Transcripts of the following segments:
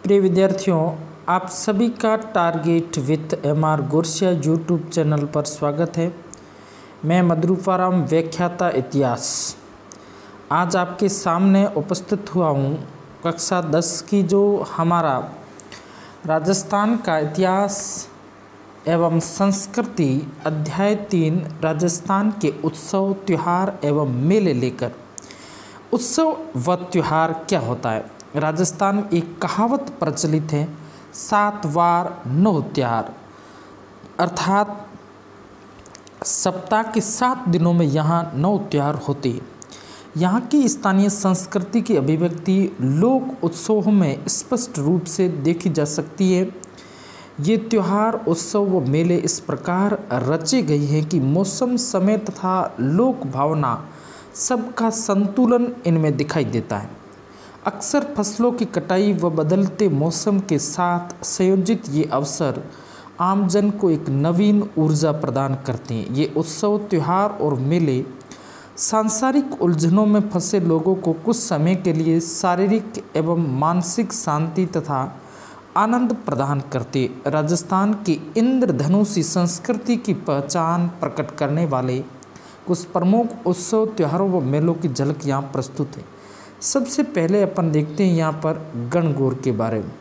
प्रिय विद्यार्थियों, आप सभी का target with MR Gursiya YouTube channel पर स्वागत है। मैं मधुरूपाराम, व्याख्याता इतिहास, आज आपके सामने उपस्थित हुआ हूँ। कक्षा 10 की जो हमारा राजस्थान का इतिहास एवं संस्कृति अध्याय 3 राजस्थान के उत्सव, त्यौहार एवं मेले लेकर। उत्सव व त्यौहार क्या होता है? राजस्थान में एक कहावत प्रचलित है, 7 वार 9 त्यौहार, अर्थात सप्ताह के 7 दिनों में यहाँ 9 त्यौहार होते हैं। यहाँ की स्थानीय संस्कृति की अभिव्यक्ति लोक उत्सवों में स्पष्ट रूप से देखी जा सकती है। ये त्यौहार, उत्सव व मेले इस प्रकार रचे गए हैं कि मौसम, समय तथा लोक भावना सबका संतुलन इनमें दिखाई देता है। अक्सर फसलों की कटाई व बदलते मौसम के साथ संयोजित ये अवसर आमजन को एक नवीन ऊर्जा प्रदान करते हैं। ये उत्सव, त्यौहार और मेले सांसारिक उलझनों में फंसे लोगों को कुछ समय के लिए शारीरिक एवं मानसिक शांति तथा आनंद प्रदान करते। राजस्थान की इंद्रधनुषी संस्कृति की पहचान प्रकट करने वाले कुछ प्रमुख उत्सव, त्योहारों व मेलों की झलक यहाँ प्रस्तुत है। सबसे पहले अपन देखते हैं यहाँ पर गणगौर के बारे में।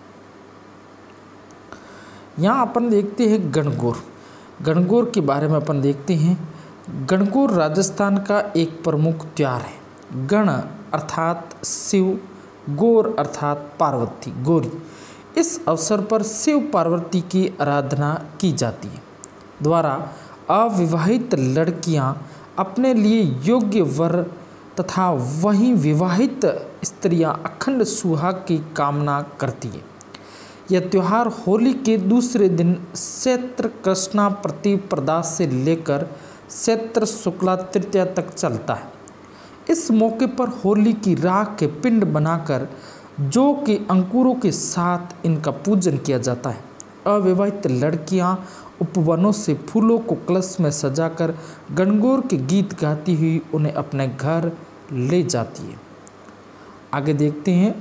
यहाँ अपन देखते हैं गणगौर के बारे में अपन देखते हैं। गणगौर राजस्थान का एक प्रमुख त्यौहार है। गण अर्थात शिव, गौर अर्थात पार्वती, गौरी। इस अवसर पर शिव पार्वती की आराधना की जाती है। द्वारा अविवाहित लड़कियां अपने लिए योग्य वर तथा वहीं विवाहित स्त्रियां अखंड सुहाग की कामना करती है। यह त्यौहार होली के दूसरे दिन चैत्र कृष्णा प्रतिपदा से लेकर चैत्र शुक्ला तृतीया तक चलता है। इस मौके पर होली की राख के पिंड बनाकर जौ के अंकुरों के साथ इनका पूजन किया जाता है। अविवाहित लड़कियां उपवनों से फूलों को कलश में सजाकर गणगौर के गीत गाती हुई उन्हें अपने घर ले जाती है। आगे देखते हैं।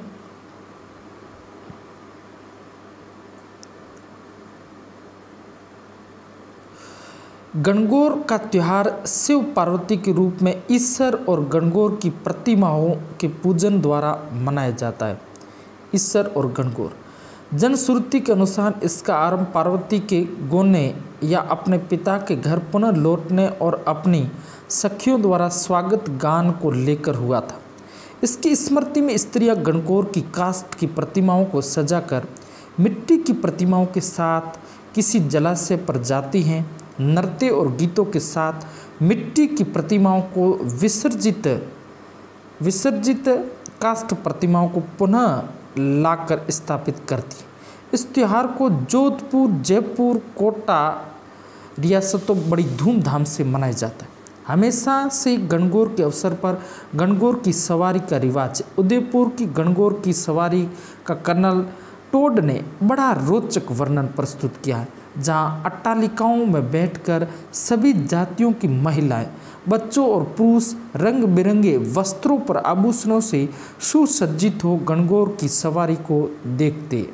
गणगौर का त्यौहार शिव पार्वती के रूप में ईश्वर और गणगौर की प्रतिमाओं के पूजन द्वारा मनाया जाता है। ईश्वर और गणगौर, जनश्रुति के अनुसार इसका आरंभ पार्वती के गोने या अपने पिता के घर पुनः लौटने और अपनी सखियों द्वारा स्वागत गान को लेकर हुआ था। इसकी स्मृति में स्त्रियां गणगौर की काष्ठ की प्रतिमाओं को सजाकर मिट्टी की प्रतिमाओं के साथ किसी जलाशय पर जाती हैं। नृत्य और गीतों के साथ मिट्टी की प्रतिमाओं को विसर्जित काष्ठ प्रतिमाओं को पुनः लाकर स्थापित करती है। इस त्यौहार को जोधपुर, जयपुर, कोटा रियासतों बड़ी धूमधाम से मनाया जाता है। हमेशा से गणगौर के अवसर पर गणगौर की सवारी का रिवाज है। उदयपुर की गणगौर की सवारी का कर्नल टोड ने बड़ा रोचक वर्णन प्रस्तुत किया है, जहां अट्टालिकाओं में बैठकर सभी जातियों की महिलाएं, बच्चों और पुरुष रंग बिरंगे वस्त्रों पर आभूषणों से सुसज्जित हो गणगौर की सवारी को देखते।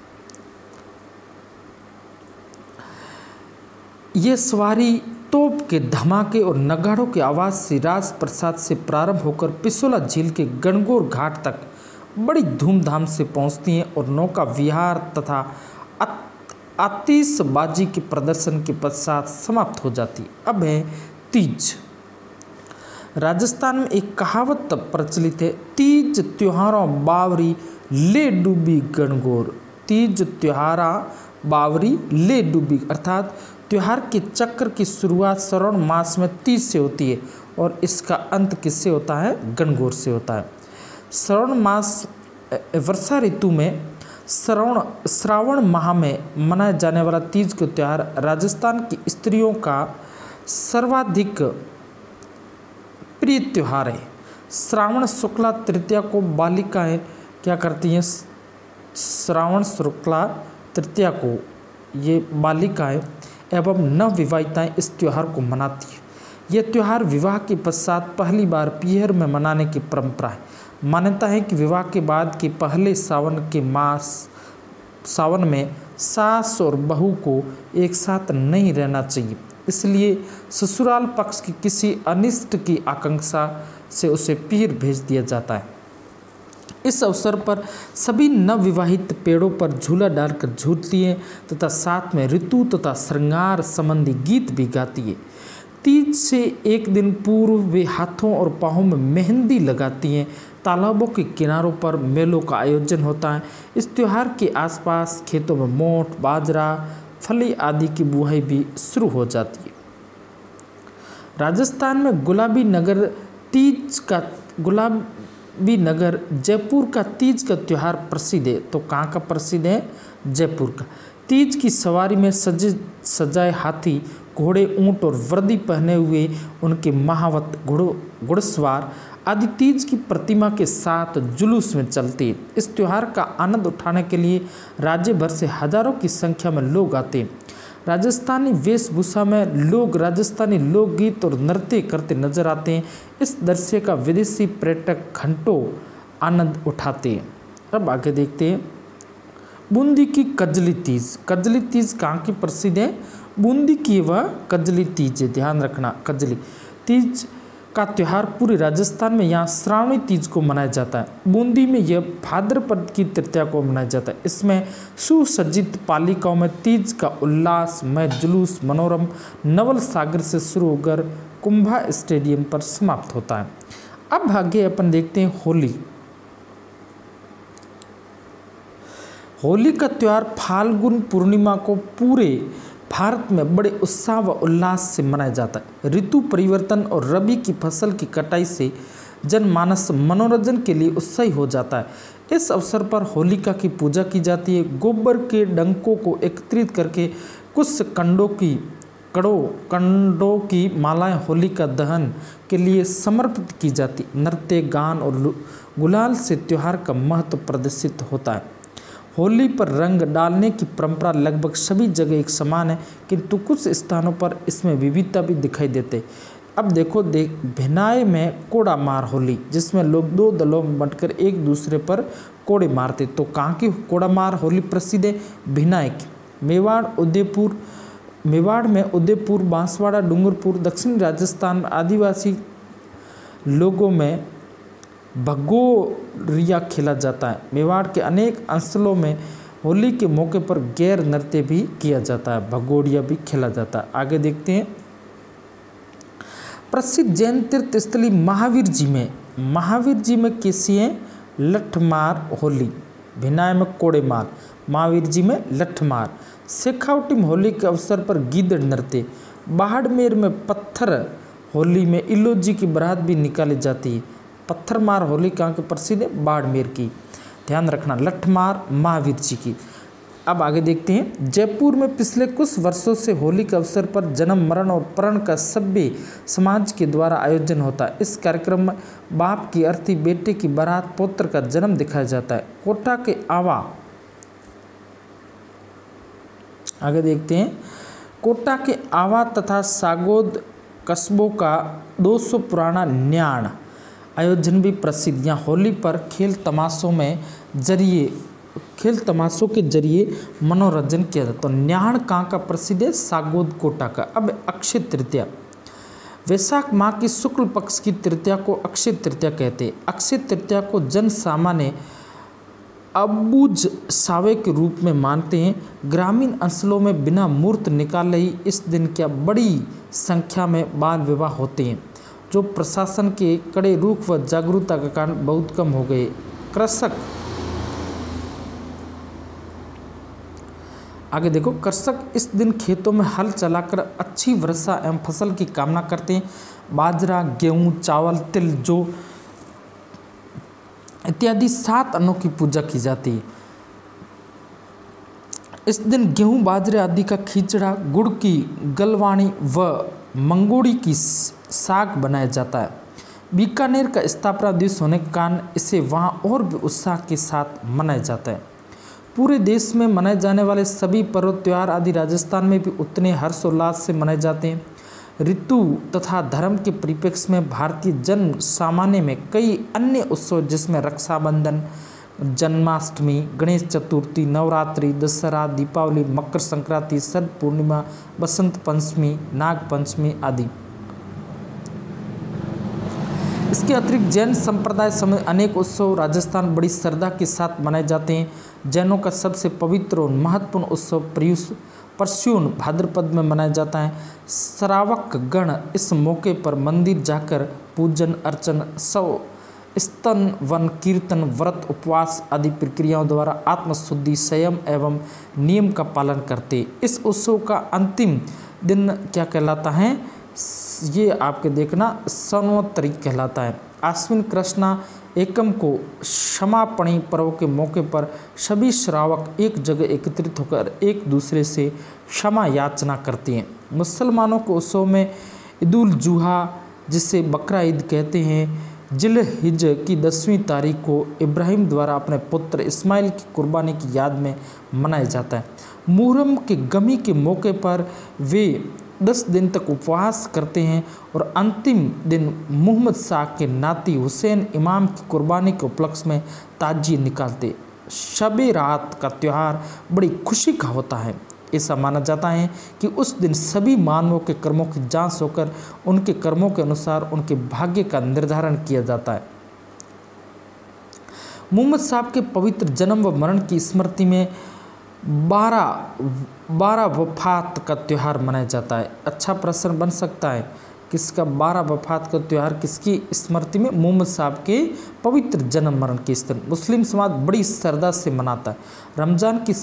ये सवारी तोप के धमाके और नगाड़ों की आवाज़ से राजप्रसाद से प्रारंभ होकर पिसोला झील के गणगौर घाट तक बड़ी धूमधाम से पहुंचती हैं और नौका विहार तथा आतिशबाजी के प्रदर्शन के पश्चात समाप्त हो जाती। अब है तीज। राजस्थान में एक कहावत प्रचलित है, तीज त्योहारों बावरी ले डूबी गणगौर। तीज त्योहारा बावरी ले डूबी, अर्थात त्योहार के चक्र की शुरुआत श्रावण मास में तीज से होती है और इसका अंत किससे होता है? गणगौर से होता है। श्रावण मास वर्षा ऋतु में श्रावण माह में मनाया जाने वाला तीज का त्यौहार राजस्थान की स्त्रियों का सर्वाधिक प्रिय त्यौहार है। श्रावण शुक्ला तृतीया को बालिकाएं क्या करती हैं? श्रावण शुक्ला तृतीया को ये बालिकाएं एवं नवविवाहिताएं इस त्यौहार को मनाती है। यह त्यौहार विवाह के पश्चात पहली बार पीहर में मनाने की परंपरा है। मान्यता है कि विवाह के बाद के पहले सावन में सास और बहू को एक साथ नहीं रहना चाहिए, इसलिए ससुराल पक्ष की किसी अनिष्ट की आकांक्षा से उसे पीर भेज दिया जाता है। इस अवसर पर सभी नवविवाहित पेड़ों पर झूला डालकर झूलती हैं तथा साथ में ऋतु तथा श्रृंगार संबंधी गीत भी गाती है। तीज से एक दिन पूर्व वे हाथों और पाँवों में मेहंदी लगाती हैं। तालाबों के किनारों पर मेलों का आयोजन होता है। इस त्यौहार के आसपास खेतों में मोठ, बाजरा, फली आदि की बुआई भी शुरू हो जाती है। राजस्थान में गुलाबी नगर जयपुर का तीज का त्यौहार प्रसिद्ध है। तो कहाँ का प्रसिद्ध है? जयपुर का। तीज की सवारी में सजाए हाथी, घोड़े, ऊंट और वर्दी पहने हुए उनके महावत घुड़सवार आदि तीज की प्रतिमा के साथ जुलूस में चलते हैं। इस त्यौहार का आनंद उठाने के लिए राज्य भर से हजारों की संख्या में लोग आते हैं। राजस्थानी वेशभूषा में लोग राजस्थानी लोकगीत और नृत्य करते नजर आते हैं। इस दृश्य का विदेशी पर्यटक घंटों आनंद उठाते हैं। अब आगे देखते हैं बूंदी की कजली तीज। कजली तीज कहाँ की प्रसिद्ध है? बूंदी की वह कजली तीज है, ध्यान रखना। कजली तीज का त्यौहार पूरे राजस्थान में यहाँ श्रावणी तीज को मनाया जाता है। बूंदी में यह भाद्रपद की तृतीया को मनाया जाता है। इसमें सुसज्जित पालिकाओं में तीज का उल्लासमय जुलूस मनोरम नवल सागर से शुरू होकर कुंभा स्टेडियम पर समाप्त होता है। अब आगे अपन देखते हैं होली। होली का त्यौहार फाल्गुन पूर्णिमा को पूरे भारत में बड़े उत्साह व उल्लास से मनाया जाता है। ऋतु परिवर्तन और रबी की फसल की कटाई से जनमानस मनोरंजन के लिए उत्साही हो जाता है। इस अवसर पर होलिका की पूजा की जाती है। गोबर के डंकों को एकत्रित करके कुछ कंडों की मालाएं होलिका दहन के लिए समर्पित की जाती। नृत्य, गान और गुलाल से त्यौहार का महत्व प्रदर्शित होता है। होली पर रंग डालने की परंपरा लगभग सभी जगह एक समान है, किंतु कुछ स्थानों पर इसमें विविधता भी दिखाई देते। अब देखो भिनाई में कोड़ा मार होली, जिसमें लोग दो दलों में बंटकर एक दूसरे पर कोड़े मारते। तो कहाँ की कोड़ा मार होली प्रसिद्ध है? भिनाई की। मेवाड़ में उदयपुर, बांसवाड़ा, डूंगरपुर, दक्षिण राजस्थान आदिवासी लोगों में भगोरिया खेला जाता है। मेवाड़ के अनेक अंचलों में होली के मौके पर गैर नृत्य भी किया जाता है, भगोरिया भी खेला जाता है। आगे देखते हैं प्रसिद्ध जैन तीर्थ स्थली महावीर जी में कैसी है? लठमार होली। भिनाई में कोड़े मार, महावीर जी में लठमार। शेखावटी में होली के अवसर पर गीदड़ नृत्य। बाड़मेर में पत्थर होली में इलोजी की बारात भी निकाली जाती है। पत्थर मार होली कहाँ की प्रसिद्ध है? बाड़मेर की। ध्यान रखना, लठमार महावीर जी की। अब आगे देखते हैं जयपुर में पिछले कुछ वर्षों से होली के अवसर पर जन्म, मरण और प्रण का सभ्य समाज के द्वारा आयोजन होता है। इस कार्यक्रम में बाप की अर्थी, बेटे की बारात, पुत्र का जन्म दिखाया जाता है। कोटा के आवा, आगे देखते हैं कोटा के आवा तथा सागोद कस्बों का 200 पुराना न्याण आयोजन भी प्रसिद्ध। यहाँ होली पर खेल तमाशों के जरिए मनोरंजन किया जाता है। तो न्याण कहाँ का प्रसिद्ध है? सागोद कोटा का। अब अक्षय तृतीया। वैशाख माह की शुक्ल पक्ष की तृतीया को अक्षय तृतीया कहते हैं। अक्षय तृतीया को जन सामान्य अबूझ सावे के रूप में मानते हैं। ग्रामीण अंचलों में बिना मुहूर्त निकाले ही इस दिन क्या बड़ी संख्या में बाल विवाह होते हैं, जो प्रशासन के कड़े रुख व जागरूकता के कारण बहुत कम हो गए। कृषक, आगे देखो, कृषक इस दिन खेतों में हल चलाकर अच्छी वर्षा एवं फसल की कामना करते हैं। बाजरा, गेहूँ, चावल, तिल, जौ इत्यादि 7 अन्नों की पूजा की जाती है। इस दिन गेहूँ, बाजरे आदि का खिचड़ा, गुड़ की गलवाणी व मंगोड़ी की साग बनाया जाता है। बीकानेर का स्थापना दिवस होने के कारण इसे वहाँ और भी उत्साह के साथ मनाया जाता है। पूरे देश में मनाए जाने वाले सभी पर्व त्यौहार आदि राजस्थान में भी उतने हर्षोल्लास से मनाए जाते हैं। ऋतु तथा धर्म के परिप्रेक्ष्य में भारतीय जन सामान्य में कई अन्य उत्सव जिसमें रक्षाबंधन, जन्माष्टमी, गणेश चतुर्थी, नवरात्रि, दशहरा, दीपावली, मकर संक्रांति, शरद पूर्णिमा, बसंत पंचमी, नाग पंचमी आदि। इसके अतिरिक्त जैन संप्रदाय समेत अनेक उत्सव राजस्थान बड़ी श्रद्धा के साथ मनाए जाते हैं। जैनों का सबसे पवित्र और महत्वपूर्ण उत्सव परशुन भाद्रपद में मनाया जाता है। श्रावक गण इस मौके पर मंदिर जाकर पूजन अर्चन, शव स्तन, वन कीर्तन, व्रत, उपवास आदि प्रक्रियाओं द्वारा आत्मशुद्धि, संयम एवं नियम का पालन करते। इस उत्सव का अंतिम दिन क्या कहलाता है, ये आपके देखना संवत्सरी कहलाता है। आश्विन कृष्णा एकम को क्षमापणी पर्व के मौके पर सभी श्रावक एक जगह एकत्रित होकर एक दूसरे से क्षमा याचना करते हैं। मुसलमानों के उत्सव में ईद-उल जुहा, जिसे बकरा ईद कहते हैं, जिलहिज की 10वीं तारीख को इब्राहिम द्वारा अपने पुत्र इस्माइल की कुर्बानी की याद में मनाया जाता है। मुहर्रम के गमी के मौके पर वे 10 दिन तक उपवास करते हैं और अंतिम दिन मोहम्मद शाह के नाती हुसैन इमाम की कुर्बानी के उपलक्ष्य में ताजिए निकालते। शबे रात का त्यौहार बड़ी खुशी का होता है। ऐसा माना जाता है कि उस दिन सभी मानवों के कर्मों की जांच होकर उनके कर्मों के अनुसार उनके भाग्य का निर्धारण किया जाता है। मोहम्मद साहब के पवित्र जन्म व मरण की स्मृति में 12 वफात का त्यौहार मनाया जाता है। अच्छा प्रश्न बन सकता है, किसका 12 वफात का त्यौहार किसकी स्मृति में? मोहम्मद साहब के पवित्र जन्म मरण की स्मृति। मुस्लिम समाज बड़ी श्रद्धा से मनाता है। रमज़ान की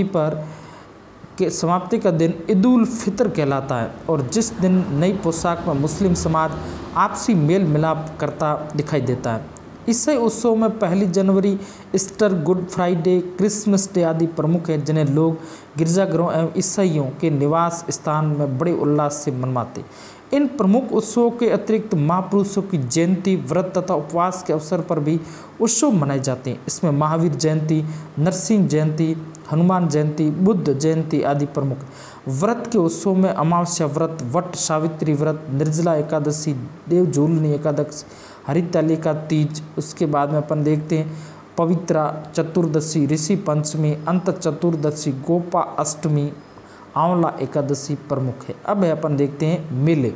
समाप्ति का दिन ईद-उल फितर कहलाता है और जिस दिन नई पोशाक में मुस्लिम समाज आपसी मेल मिलाप करता दिखाई देता है। ईसाई उत्सव में 1 जनवरी, Easter, Good Friday, Christmas day आदि प्रमुख हैं, जिन्हें लोग गिरजाघरों एवं ईसाइयों के निवास स्थान में बड़े उल्लास से मनाते। इन प्रमुख उत्सवों के अतिरिक्त महापुरुषों की जयंती, व्रत तथा उपवास के अवसर पर भी उत्सव मनाए जाते हैं। इसमें महावीर जयंती, नरसिंह जयंती, हनुमान जयंती, बुद्ध जयंती आदि प्रमुख। व्रत के उत्सव में अमावस्या व्रत, वट सावित्री व्रत, निर्जला एकादशी, देवझूलनी एकादशी, हरितालिका तीज, उसके बाद में अपन देखते हैं पवित्रा चतुर्दशी, ऋषि पंचमी, अंत चतुर्दशी, गोपा अष्टमी, आंवला एकादशी प्रमुख है। अब अपन देखते हैं मेले।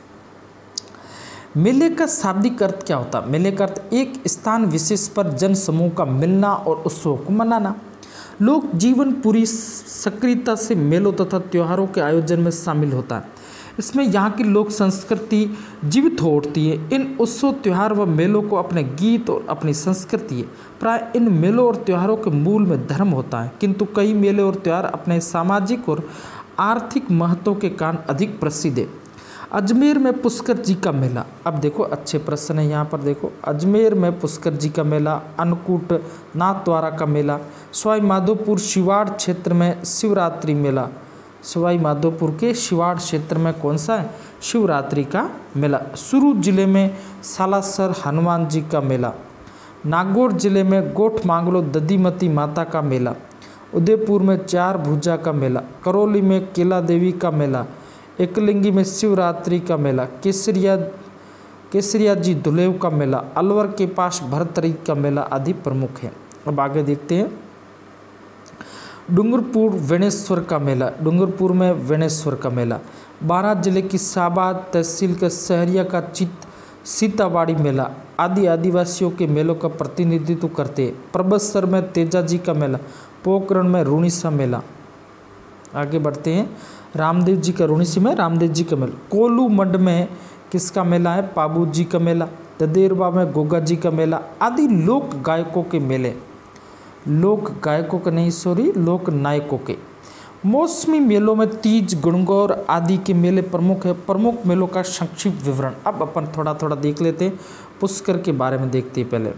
मेले का शाब्दिक अर्थ क्या होता है? मेले का अर्थ एक स्थान विशेष पर जन समूह का मिलना और उत्सव को मनाना। लोग जीवन पूरी सक्रियता से मेलों तथा त्योहारों के आयोजन में शामिल होता है। इसमें यहाँ की लोक संस्कृति जीवित हो उठती है। इन उत्सव त्यौहार व मेलों को अपने गीत और अपनी संस्कृति है। प्राय इन मेलों और त्योहारों के मूल में धर्म होता है, किंतु कई मेले और त्यौहार अपने सामाजिक और आर्थिक महत्व के कारण अधिक प्रसिद्ध है। अजमेर में पुष्कर जी का मेला। अब देखो अच्छे प्रश्न है यहाँ पर, देखो अजमेर में पुष्कर जी का मेला, अन्नकूट नाथद्वारा का मेला, सवाई माधोपुर शिवाड़ क्षेत्र में शिवरात्रि मेला। सवाई माधोपुर के शिवाड़ क्षेत्र में कौन सा है? शिवरात्रि का मेला। सुरू जिले में सालासर हनुमान जी का मेला। नागौर जिले में गोठ मांगलो दधीमती माता का मेला। उदयपुर में चार भुजा का मेला। करौली में केला देवी का मेला। एकलिंगी में शिवरात्रि का मेला। केसरिया जी दुलेव का मेला। अलवर के पास भरतरी का मेला आदि प्रमुख है। अब आगे देखते हैं डूंगरपुर वेणेश्वर का मेला। डूंगरपुर में वेणेश्वर का मेला। बारां जिले की साबाद तहसील के सहरिया का सीतावाड़ी मेला आदि आदिवासियों के मेलों का प्रतिनिधित्व करते हैं। परबतसर में तेजा जी का मेला। पोखरण में रूणीसा मेला। आगे बढ़ते हैं रामदेव जी का रूणीसी में रामदेव जी का मेला। कोलू मंड में किसका मेला है? पाबू जी का मेला। ददेरवा में गोगा जी का मेला आदि लोक गायकों के मेले। लोक गायकों के नहीं, सॉरी, लोक नायकों के। मौसमी मेलों में तीज, गणगौर आदि के मेले प्रमुख है। प्रमुख मेलों का संक्षिप्त विवरण अब अपन थोड़ा थोड़ा देख लेते हैं। पुष्कर के बारे में देखते हैं पहले।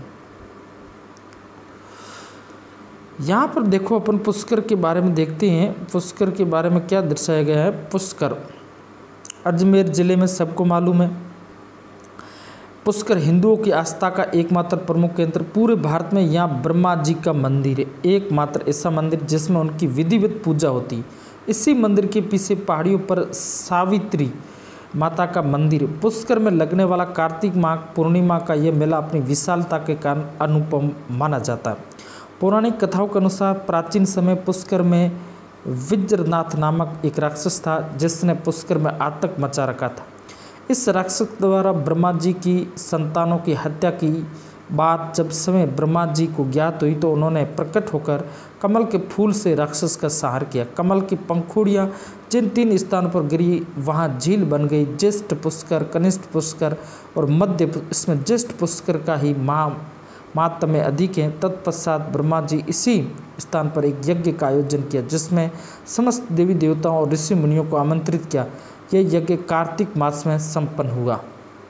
यहाँ पर देखो अपन पुष्कर के बारे में देखते हैं। पुष्कर के बारे में क्या दर्शाया गया है? पुष्कर अजमेर जिले में सबको मालूम है। पुष्कर हिंदुओं की आस्था का एकमात्र प्रमुख केंद्र पूरे भारत में यहाँ ब्रह्मा जी का मंदिर है। एकमात्र ऐसा मंदिर जिसमें उनकी विधिवत पूजा होती है। इसी मंदिर के पीछे पहाड़ियों पर सावित्री माता का मंदिर। पुष्कर में लगने वाला कार्तिक माह पूर्णिमा का यह मेला अपनी विशालता के कारण अनुपम माना जाता है। पौराणिक कथाओं के अनुसार प्राचीन समय पुष्कर में वज्रनाथ नामक एक राक्षस था जिसने पुष्कर में आतंक मचा रखा था। इस राक्षस द्वारा ब्रह्मा जी की संतानों की हत्या की बात जब समय ब्रह्मा जी को ज्ञात हुई तो उन्होंने प्रकट होकर कमल के फूल से राक्षस का संहार किया। कमल की पंखुड़ियाँ जिन 3 स्थानों पर गिरी वहाँ झील बन गई। ज्येष्ठ पुष्कर, कनिष्ठ पुष्कर और मध्य। इसमें ज्येष्ठ पुष्कर का ही महात्म्य अधिक है। तत्पश्चात ब्रह्मा जी इसी स्थान पर एक यज्ञ का आयोजन किया जिसमें समस्त देवी देवताओं और ऋषि मुनियों को आमंत्रित किया। यह यज्ञ कार्तिक मास में संपन्न हुआ।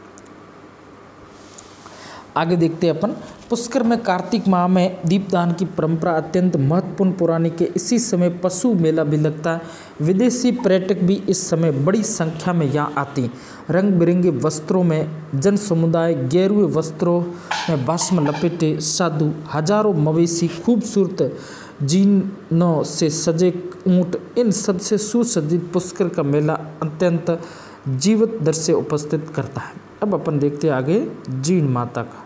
आगे देखते हैं अपन। पुष्कर में कार्तिक माह में दीपदान की परंपरा अत्यंत महत्वपूर्ण पौराणिक है। इसी समय पशु मेला भी लगता है। विदेशी पर्यटक भी इस समय बड़ी संख्या में यहाँ आते हैं। रंग बिरंगे वस्त्रों में जन समुदाय, गेरुए वस्त्रों में भस्म लपेटे साधु, हजारों मवेशी, खूबसूरत जीनों से सजे ऊँट, इन सबसे सुसज्जित पुष्कर का मेला अत्यंत जीवंत दृश्य उपस्थित करता है। अब अपन देखते हैं आगे जीण माता का।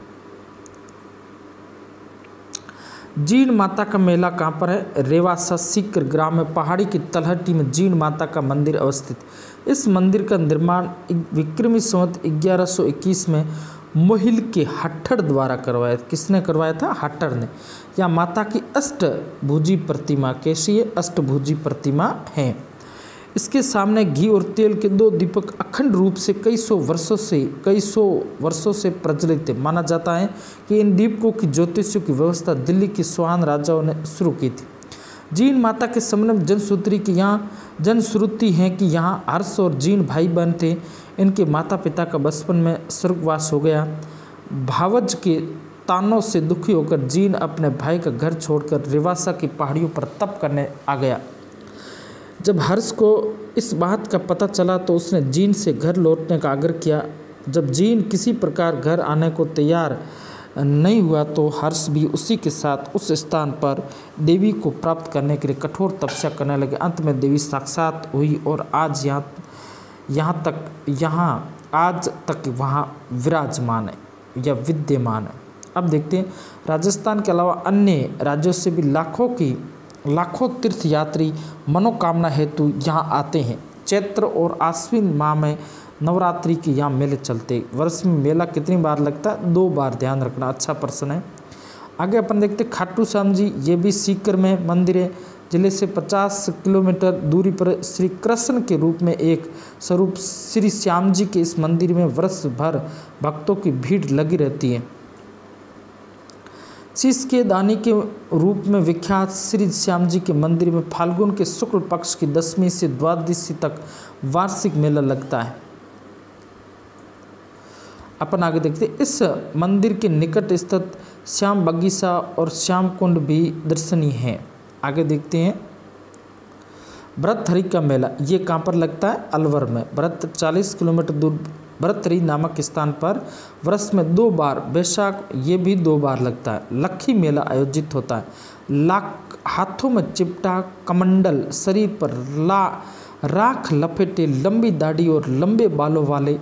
जीण माता का मेला कहाँ पर है? रेवासा सीकर ग्राम में पहाड़ी की तलहटी में जीण माता का मंदिर अवस्थित। इस मंदिर का निर्माण विक्रमी संवत 1121 में मोहिल के हट्टर द्वारा करवाया। किसने करवाया था? हट्टर ने। यहाँ माता की अष्टभुजी प्रतिमा, कैसी है? अष्टभुजी प्रतिमा है। इसके सामने घी और तेल के 2 दीपक अखंड रूप से कई सौ वर्षों से प्रज्वलित है। माना जाता है कि इन दीपकों की ज्योतिषियों की व्यवस्था दिल्ली के स्वान राजाओं ने शुरू की थी। जीण माता के संबंध में जनश्रुति है कि यहाँ हर्ष और जीण भाई बहन थे। इनके माता पिता का बचपन में स्वर्गवास हो गया। भावज के तानों से दुखी होकर जीण अपने भाई का घर छोड़कर रेवासा की पहाड़ियों पर तप करने आ गया। जब हर्ष को इस बात का पता चला तो उसने जीण से घर लौटने का आग्रह किया। जब जीण किसी प्रकार घर आने को तैयार नहीं हुआ तो हर्ष भी उसी के साथ उस स्थान पर देवी को प्राप्त करने के लिए कठोर तपस्या करने लगे। अंत में देवी साक्षात हुई और आज तक वहाँ विराजमान है या विद्यमान है। अब देखते हैं राजस्थान के अलावा अन्य राज्यों से भी लाखों तीर्थयात्री मनोकामना हेतु यहाँ आते हैं। चैत्र और आश्विन माह में नवरात्रि के यहाँ मेले चलते। वर्ष में मेला कितनी बार लगता है? 2 बार। ध्यान रखना, अच्छा प्रश्न है। आगे अपन देखते खाटू श्याम जी। ये भी सीकर में मंदिर है। जिले से 50 किलोमीटर दूरी पर श्री कृष्ण के रूप में एक स्वरूप श्री श्याम जी के इस मंदिर में वर्ष भर भक्तों की भीड़ लगी रहती है। शीश के दानी के रूप में विख्यात श्री श्याम जी के मंदिर में फाल्गुन के शुक्ल पक्ष की 10वीं से द्वादशी तक वार्षिक मेला लगता है। अपन आगे देखते हैं। इस मंदिर के निकट स्थित श्याम बगीचा और श्याम कुंड भी दर्शनीय है। आगे देखते हैं भरतहरि का मेला। ये कहाँ पर लगता है? अलवर में। 40 किलोमीटर दूर भरतहरि नामक स्थान पर वर्ष में 2 बार, बैसाख ये भी 2 बार लगता है, लक्खी मेला आयोजित होता है। हाथों में चिपटा कमंडल, शरीर पर राख लपेटे, लंबी दाढ़ी और लंबे बालों वाले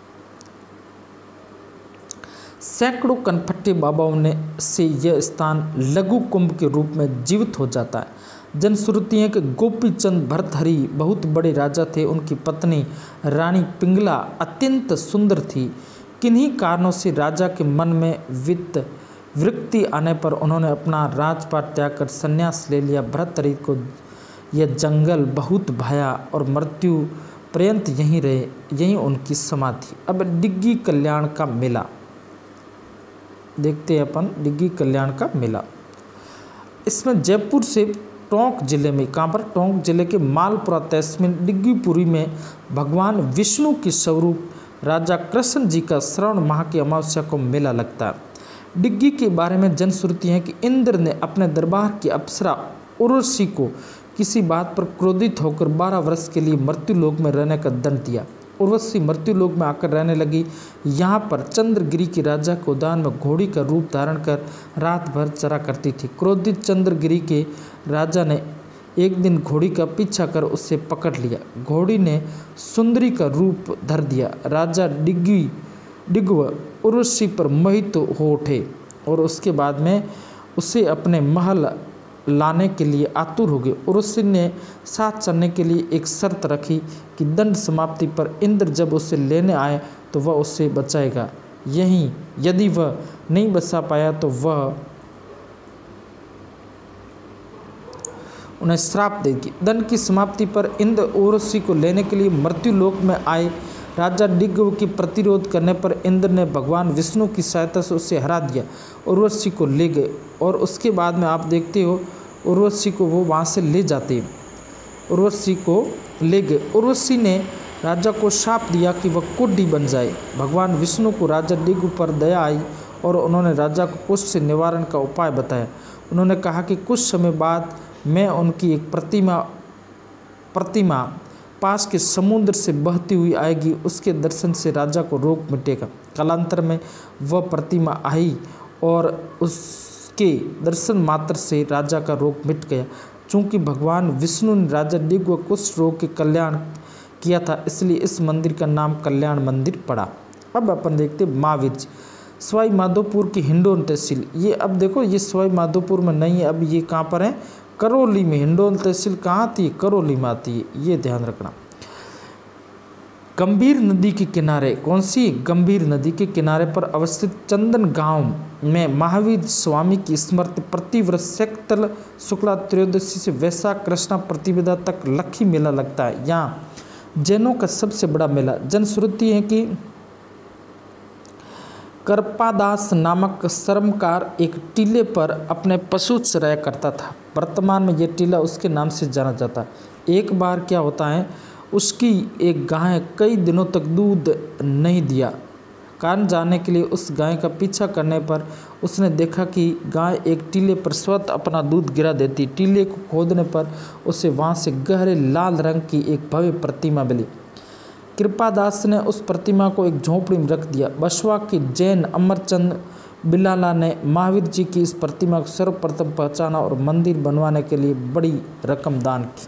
सैकड़ों कनपट्टे बाबाओं ने से यह स्थान लघु कुंभ के रूप में जीवित हो जाता है। जनश्रुति है कि गोपीचंद भरतहरि बहुत बड़े राजा थे। उनकी पत्नी रानी पिंगला अत्यंत सुंदर थी। किन्हीं कारणों से राजा के मन में विरक्ति आने पर उन्होंने अपना राजपाट त्याग कर संन्यास ले लिया। भरतहरि को यह जंगल बहुत भाया और मृत्यु पर्यंत यहीं रहे। यहीं उनकी समाधि। अब डिग्गी कल्याण का मेला देखते हैं अपन। डिग्गी कल्याण का मेला इसमें जयपुर से टोंक जिले में, कहाँ पर? टोंक जिले के मालपुरा तहसील डिग्गीपुरी में भगवान विष्णु के स्वरूप राजा कृष्ण जी का श्रावण माह की अमावस्या को मेला लगता है। डिग्गी के बारे में जनश्रुति है कि इंद्र ने अपने दरबार की अप्सरा उर्वशी को किसी बात पर क्रोधित होकर 12 वर्ष के लिए मृत्युलोक में रहने का दंड दिया। उर्वशी मृत्युलोक में आकर रहने लगी। यहाँ पर चंद्रगिरी के राजा के उद्यान में घोड़ी का रूप धारण कर रात भर चरा करती थी। क्रोधित चंद्रगिरी के राजा ने एक दिन घोड़ी का पीछा कर उसे पकड़ लिया। घोड़ी ने सुंदरी का रूप धर दिया। राजा डिग्व उर्वशी पर मोहित हो उठे और उसके बाद में उसे अपने महल लाने के लिए आतुर हो गए। उर्वशी ने साथ चलने के लिए एक शर्त रखी कि दंड समाप्ति पर इंद्र जब उसे लेने आए तो वह उसे बचाएगा, यहीं यदि वह नहीं बचा पाया तो वह उन्हें श्राप देगी। दंड की समाप्ति पर इंद्र उर्वशी को लेने के लिए मृत्युलोक में आए। राजा डिग्व के प्रतिरोध करने पर इंद्र ने भगवान विष्णु की सहायता से उसे हरा दिया। उर्वशी को ले गए और उसके बाद में आप देखते हो उर्वशी को वो वहाँ से ले जाते। उर्वशी को ले गए। उर्वशी ने राजा को शाप दिया कि वह कुड्डी बन जाए। भगवान विष्णु को राजा डिग्व पर दया आई और उन्होंने राजा को कुष्ठ से निवारण का उपाय बताया। उन्होंने कहा कि कुछ समय बाद मैं उनकी एक प्रतिमा पास के समुद्र से बहती हुई आएगी। उसके दर्शन से राजा को रोग मिटेगा। कालांतर में वह प्रतिमा आई और उसके दर्शन मात्र से राजा का रोग मिट गया। चूँकि भगवान विष्णु ने राजा डिग्व कुष्ठ रोग के कल्याण किया था, इसलिए इस मंदिर का नाम कल्याण मंदिर पड़ा। अब अपन देखते महावीर जी, सवाई माधोपुर की हिंडोन तहसील। ये अब देखो ये सवाई माधोपुर में नहीं है, अब ये कहाँ पर है, करौली में। हिंडोन तहसील कहाँ आती है, करौली में आती है, ये ध्यान रखना। गंभीर नदी के किनारे, कौन सी, गंभीर नदी के किनारे पर अवस्थित चंदन गांव में महावीर स्वामी की स्मृति प्रतिवर्ष शैक्तल शुक्ला त्रयोदशी से वैशाख कृष्णा प्रतिपदा तक लक्खी मेला लगता है। यहाँ जैनों का सबसे बड़ा मेला। जनश्रुति है कि करपादास नामक श्रमकार एक टीले पर अपने पशु चराया करता था। वर्तमान में यह टीला उसके नाम से जाना जाता है। एक बार क्या होता है, उसकी एक गाय कई दिनों तक दूध नहीं दिया। कान जाने के लिए उस गाय का पीछा करने पर उसने देखा कि गाय एक टीले पर स्वतः अपना दूध गिरा देती। टीले को खोदने पर उसे वहाँ से गहरे लाल रंग की एक भव्य प्रतिमा मिली। कृपादास ने उस प्रतिमा को एक झोंपड़ी में रख दिया। बसवा के जैन अमरचंद बिलाला ने महावीर जी की इस प्रतिमा को सर्वप्रथम पहचाना और मंदिर बनवाने के लिए बड़ी रकम दान की।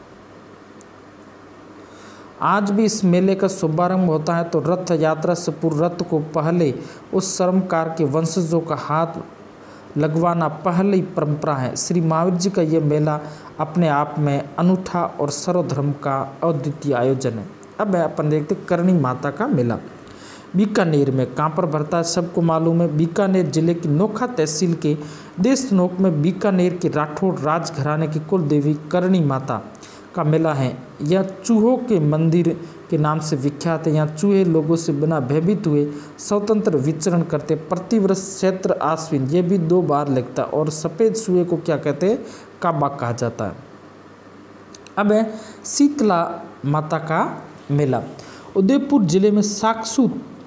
आज भी इस मेले का शुभारंभ होता है तो रथ यात्रा से पूर्व रथ को पहले उस श्रमकार के वंशजों का हाथ लगवाना पहली परंपरा है। श्री महावीर जी का यह मेला अपने आप में अनूठा और सर्वधर्म का अद्वितीय आयोजन है। अब अपन देखते करणी माता का मेला बीकानेर में। कहाँ पर भरता है सबको मालूम है, बीकानेर जिले की नोखा तहसील के देशनोक में बीकानेर के राठौड़ राजघराने की कुल देवी करणी माता का मेला है। यह चूहों के मंदिर के नाम से विख्यात है। यहाँ चूहे लोगों से बिना भयभीत हुए स्वतंत्र विचरण करते। प्रतिवर्ष चैत्र आश्विन ये भी 2 बार लगता है और सफ़ेद चूहे को क्या कहते हैं, काबा कहा जाता है। अब है शीतला माता का मेला। उदयपुर जिले में साक्षु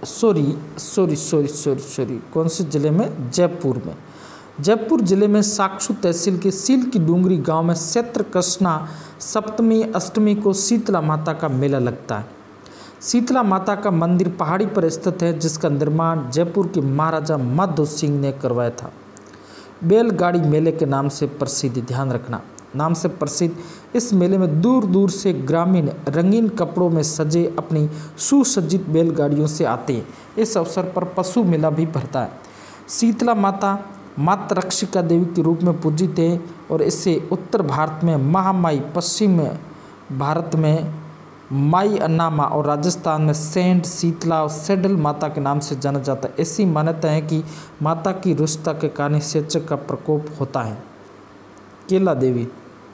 कौन से जिले में, जयपुर में। जयपुर जिले में साक्षु तहसील के सील की डूंगरी गांव में चैत्र कृष्णा सप्तमी अष्टमी को शीतला माता का मेला लगता है। शीतला माता का मंदिर पहाड़ी पर स्थित है, जिसका निर्माण जयपुर के महाराजा माधो सिंह ने करवाया था। बैलगाड़ी मेले के नाम से प्रसिद्ध, ध्यान रखना, नाम से प्रसिद्ध इस मेले में दूर दूर से ग्रामीण रंगीन कपड़ों में सजे अपनी सुसज्जित बैलगाड़ियों से आते हैं। इस अवसर पर पशु मेला भी भरता है। शीतला माता मातृ रक्षिका देवी के रूप में पूजित है और इसे उत्तर भारत में महामाई, पश्चिम भारत में माई अन्नामा और राजस्थान में सेंट शीतला और सेडल माता के नाम से जाना जाता है। ऐसी मान्यता है कि माता की रुष्टता के कारण सेचक का प्रकोप होता है। केला देवी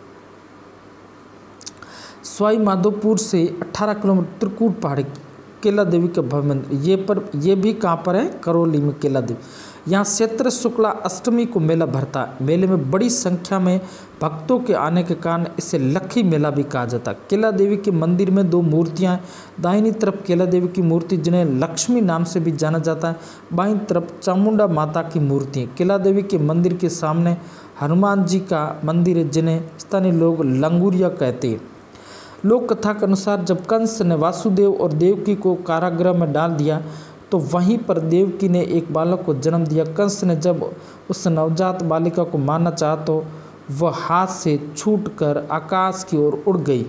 सवाई माधोपुर से 18 किलोमीटर त्रिकूट पहाड़ी केला देवी का भव्य मंदिर। ये भी कहाँ पर है, करौली में केला देवी। यहाँ चैत्र शुक्ला अष्टमी को मेला भरता है। मेले में बड़ी संख्या में भक्तों के आने के कारण इसे लक्खी मेला भी कहा जाता है। केला देवी के मंदिर में 2 मूर्तियाँ हैं। दाहिनी तरफ केला देवी की मूर्ति जिन्हें लक्ष्मी नाम से भी जाना जाता है, बाईं तरफ चामुंडा माता की मूर्ति है। केला देवी के मंदिर के सामने हनुमान जी का मंदिर है, जिन्हें स्थानीय लोग लंगूरिया कहते हैं। लोक कथा के अनुसार जब कंस ने वासुदेव और देवकी को कारागृह में डाल दिया तो वहीं पर देवकी ने एक बालक को जन्म दिया। कंस ने जब उस नवजात बालिका को मारना चाहा तो वह हाथ से छूटकर आकाश की ओर उड़ गई।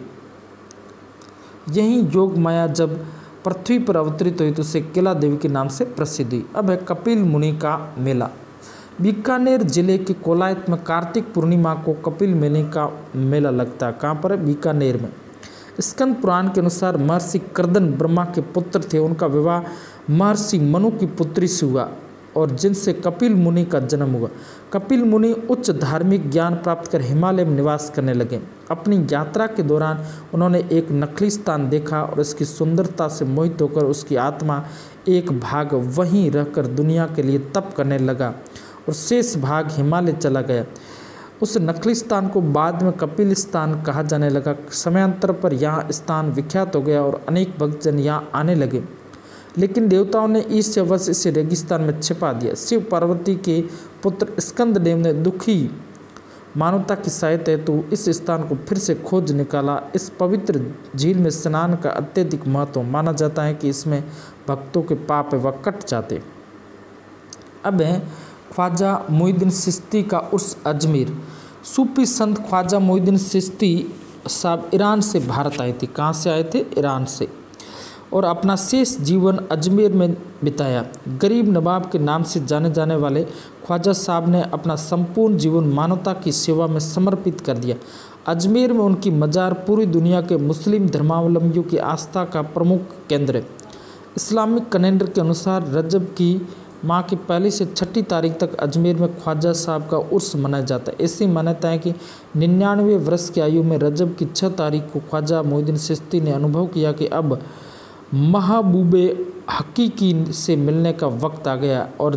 यही योग माया जब पृथ्वी पर अवतरित हुई तो उसे केला देवी के नाम से प्रसिद्ध हुई। अब है कपिल मुनि का मेला। बीकानेर जिले के कोलायत में कार्तिक पूर्णिमा को कपिल मेले का मेला लगता है। कहाँ पर है? बीकानेर में। स्कंद पुराण के अनुसार महर्षि कर्दन ब्रह्मा के पुत्र थे। उनका विवाह महर्षि मनु की पुत्री से हुआ और जिनसे कपिल मुनि का जन्म हुआ। कपिल मुनि उच्च धार्मिक ज्ञान प्राप्त कर हिमालय में निवास करने लगे। अपनी यात्रा के दौरान उन्होंने एक नकली स्थान देखा और इसकी सुंदरता से मोहित होकर उसकी आत्मा एक भाग वहीं रहकर दुनिया के लिए तप करने लगा और शेष भाग हिमालय चला गया। उस नकली स्थान को बाद में कपिल स्थान कहा जाने लगा। समयांतर पर यहाँ स्थान विख्यात हो गया और अनेक भक्तजन यहाँ आने लगे, लेकिन देवताओं ने ईर्ष्यावश इसे रेगिस्तान में छिपा दिया। शिव पार्वती के पुत्र स्कंददेव ने दुखी मानवता की सहायता हेतु इस स्थान को फिर से खोज निकाला। इस पवित्र झील में स्नान का अत्यधिक महत्व माना जाता है कि इसमें भक्तों के पाप व कट जाते। अब है ख्वाजा मोइनुद्दीन चिश्ती का उर्स अजमेर। सूफी संत ख्वाजा मोइनुद्दीन चिश्ती साहब ईरान से भारत आए थे। कहाँ से आए थे? ईरान से। और अपना शेष जीवन अजमेर में बिताया। गरीब नवाब के नाम से जाने जाने वाले ख्वाजा साहब ने अपना संपूर्ण जीवन मानवता की सेवा में समर्पित कर दिया। अजमेर में उनकी मजार पूरी दुनिया के मुस्लिम धर्मावलंबियों की आस्था का प्रमुख केंद्र है। इस्लामिक कैलेंडर के अनुसार रजब की माह की 1 से 6 तारीख तक अजमेर में ख्वाजा साहब का उर्स मनाया जाता है। ऐसी मान्यता है कि 99 वर्ष की आयु में रजब की 6 तारीख को ख्वाजा मोइनुद्दीन चिश्ती ने अनुभव किया कि अब महबूबे हकीकी से मिलने का वक्त आ गया। और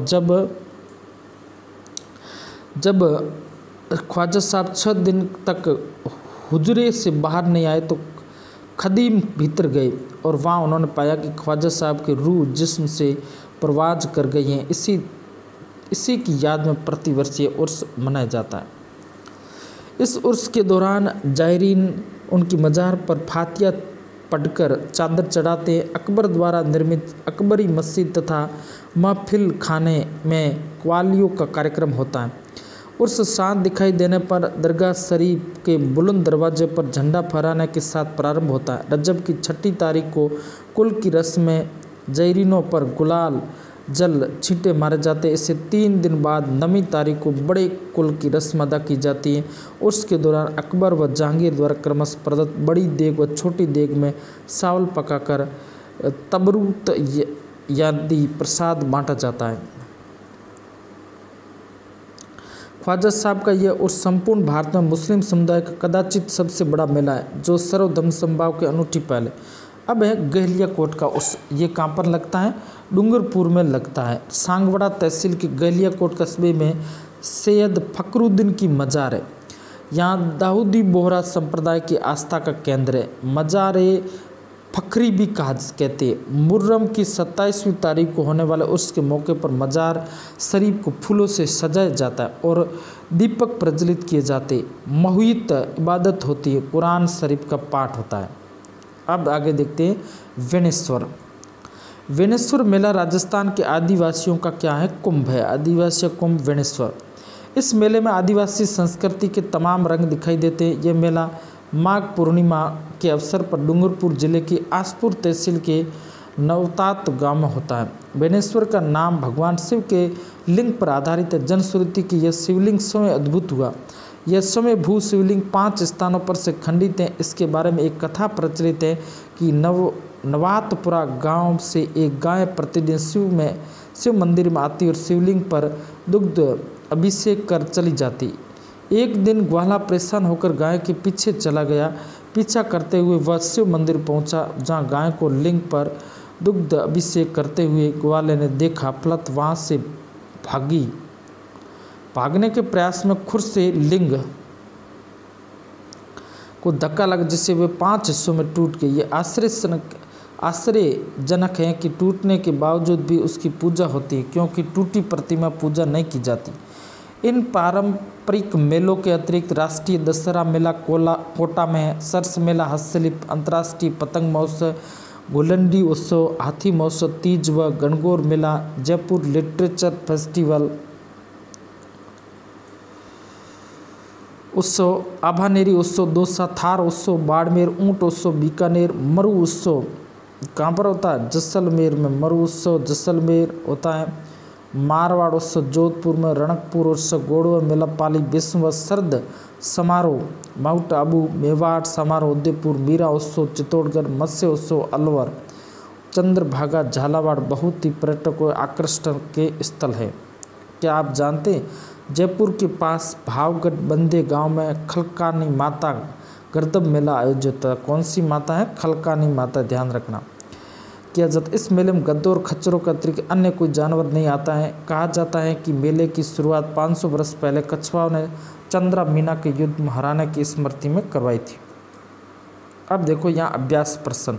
जब ख्वाजा साहब 6 दिन तक हुजरे से बाहर नहीं आए तो खदीम भीतर गए और वहाँ उन्होंने पाया कि ख्वाजा साहब की रूह जिस्म से परवाज कर गई हैं। इसी की याद में प्रतिवर्ष ये उर्स मनाया जाता है। इस उर्स के दौरान जायरीन उनकी मज़ार पर फातिया पढ़कर चादर चढ़ाते। अकबर द्वारा निर्मित अकबरी मस्जिद तथा महफिल खाने में कव्वालियों का कार्यक्रम होता है। उर्स शांत दिखाई देने पर दरगाह शरीफ के बुलंद दरवाजे पर झंडा फहराने के साथ प्रारंभ होता है। रजब की 6 तारीख को कुल की रस्में जायरीनों पर गुलाल जल छींटे मारे जाते। इससे 3 दिन बाद 9वीं तारीख को बड़े कुल की रस्म अदा की जाती है। उसके दौरान अकबर व जहांगीर द्वारा क्रमशः प्रदत्त बड़ी देग व छोटी देग में चावल पकाकर तबरूत यादी प्रसाद बांटा जाता है। ख्वाजा साहब का यह उर्स संपूर्ण भारत में मुस्लिम समुदाय का कदाचित सबसे बड़ा मेला है, जो सर्वधर्म समभाव के अनूठी पहल है। अब है गहलिया कोट का उर्स। ये कहाँ पर लगता है? डूंगरपुर में लगता है। सांगवड़ा तहसील के गहलिया कोट कस्बे में सैयद फखरुद्दीन की मजार है। यहाँ दाऊदी बोहरा संप्रदाय की आस्था का केंद्र है। मजार फखरी भी कहते हैं। मुहर्रम की 27वीं तारीख को होने वाले उर्स के मौके पर मजार शरीफ को फूलों से सजाया जाता है और दीपक प्रज्वलित किए जाते। महुइत इबादत होती है। कुरान शरीफ का पाठ होता है। अब आगे देखते हैं वेनेश्वर। वेनेश्वर मेला राजस्थान के आदिवासियों का क्या है? कुंभ है। आदिवासी कुंभ वेनेश्वर। इस मेले में आदिवासी संस्कृति के तमाम रंग दिखाई देते हैं। यह मेला माघ पूर्णिमा के अवसर पर डूंगरपुर जिले की आसपुर तहसील के नवतात गांव में होता है। वेनेश्वर का नाम भगवान शिव के लिंग पर आधारित है। जनश्रुति की यह शिवलिंग स्वयं अद्भुत हुआ। यह स्वयं भू शिवलिंग 5 स्थानों पर से खंडित है। इसके बारे में एक कथा प्रचलित है कि नवातपुरा गांव से एक गाय प्रतिदिन शिव मंदिर में आती और शिवलिंग पर दुग्ध अभिषेक कर चली जाती। एक दिन ग्वाला परेशान होकर गाय के पीछे चला गया। पीछा करते हुए वह शिव मंदिर पहुंचा, जहां गाय को लिंग पर दुग्ध अभिषेक करते हुए ग्वाले ने देखा। फलत वहां से भागने के प्रयास में खुर से लिंग को धक्का लगा, जिससे वे 5 हिस्सों में टूट गई। ये आश्चर्यजनक है कि टूटने के बावजूद भी उसकी पूजा होती है, क्योंकि टूटी प्रतिमा पूजा नहीं की जाती। इन पारंपरिक मेलों के अतिरिक्त राष्ट्रीय दशहरा मेला कोटा में है। सरस मेला, हस्तशिल्प, अंतर्राष्ट्रीय पतंग महोत्सव, घुलंडी उत्सव, हाथी महोत्सव, तीज व गणगौर मेला, जयपुर लिटरेचर फेस्टिवल उत्सव, आभानेरी उत्सव दौसा, थार उत्सव बाड़मेर, ऊंट उत्सव बीकानेर, मरु उत्सव कहाँ पर होता है? जैसलमेर में। मरु उत्सव जैसलमेर होता है। मारवाड़ उत्सव जोधपुर में, रणकपुर उत्सव गोड़वा मेला पाली, विश्व शरद समारोह माउंट आबू, मेवाड़ समारोह उदयपुर, मीरा उत्सव चित्तौड़गढ़, मत्स्य उत्सव अलवर, चंद्रभागा झालावाड़ बहुत ही पर्यटकों आकर्षण के स्थल है। क्या आप जानते हैं जयपुर के पास भावगढ़ बंदे गांव में खलकानी माता गर्दभ मेला आयोजित होता है? कौन सी माता है? खलकानी माता, ध्यान रखना। किया जाता इस मेले में गद्दों और खच्चरों के अतिरिक्त अन्य कोई जानवर नहीं आता है। कहा जाता है कि मेले की शुरुआत 500 वर्ष पहले कछुआओं ने चंद्रा मीना के युद्ध में हराने की स्मृति में करवाई थी। अब देखो यहाँ अभ्यास प्रश्न।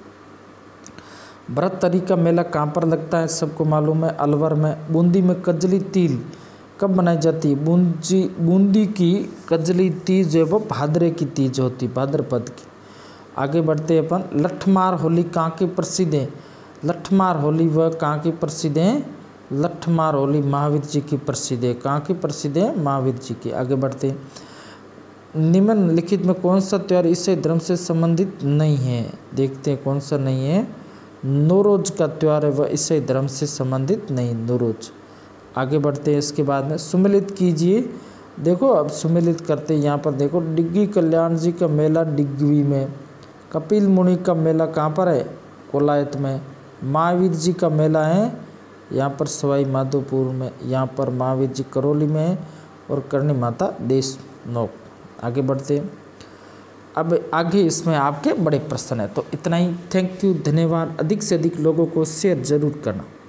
भरतरी का मेला कहाँ पर लगता है? सबको मालूम है, अलवर में। बूंदी में कजली तिल कब मनाई जाती है? बूंदी की कजली तीज जो है वो भाद्रे की तीज होती, भाद्रपद की। आगे बढ़ते हैं अपन। लठमार होली कहाँ की प्रसिद्ध है? लठमार होली वह कहाँ की प्रसिद्ध है? लठमार होली महावीर जी की प्रसिद्ध है। कहाँ की प्रसिद्ध है? महावीर जी की। आगे बढ़ते हैं। निम्नलिखित में कौन सा त्यौहार ईसाई धर्म से संबंधित नहीं है? देखते हैं कौन सा नहीं है। नौरोज का त्यौहार है वह ईसाई धर्म से संबंधित नहीं, नौरोज। आगे बढ़ते हैं। इसके बाद में सुमिलित कीजिए। देखो अब सुमिलित करते हैं। यहाँ पर देखो डिग्गी कल्याण जी का मेला डिग्गी में, कपिल मुनि का मेला कहाँ पर है? कोलायत में। महावीर जी का मेला है यहाँ पर सवाई माधोपुर में, यहाँ पर महावीर जी करौली में है, और करणी माता देशनोक। आगे बढ़ते हैं। अब आगे इसमें आपके बड़े प्रश्न है। तो इतना ही। थैंक यू, धन्यवाद। अधिक से अधिक लोगों को शेयर जरूर करना।